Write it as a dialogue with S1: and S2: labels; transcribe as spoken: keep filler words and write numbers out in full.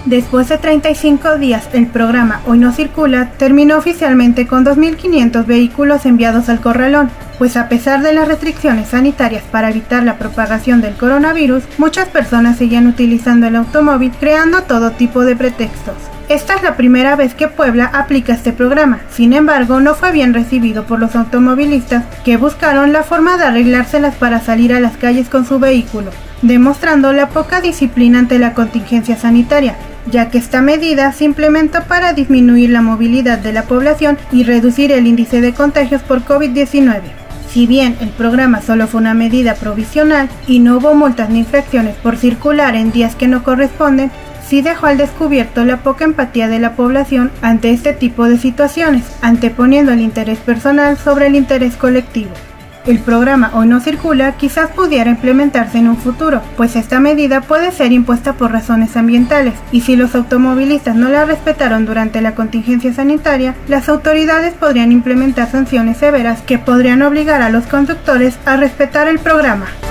S1: Después de treinta y cinco días, el programa Hoy No Circula terminó oficialmente con dos mil quinientos vehículos enviados al corralón, pues a pesar de las restricciones sanitarias para evitar la propagación del coronavirus, muchas personas seguían utilizando el automóvil creando todo tipo de pretextos. Esta es la primera vez que Puebla aplica este programa, sin embargo no fue bien recibido por los automovilistas que buscaron la forma de arreglárselas para salir a las calles con su vehículo, demostrando la poca disciplina ante la contingencia sanitaria, ya que esta medida se implementó para disminuir la movilidad de la población y reducir el índice de contagios por COVID diecinueve. Si bien el programa solo fue una medida provisional y no hubo multas ni infracciones por circular en días que no corresponden, sí dejó al descubierto la poca empatía de la población ante este tipo de situaciones, anteponiendo el interés personal sobre el interés colectivo. El programa Hoy No Circula quizás pudiera implementarse en un futuro, pues esta medida puede ser impuesta por razones ambientales, y si los automovilistas no la respetaron durante la contingencia sanitaria, las autoridades podrían implementar sanciones severas que podrían obligar a los conductores a respetar el programa.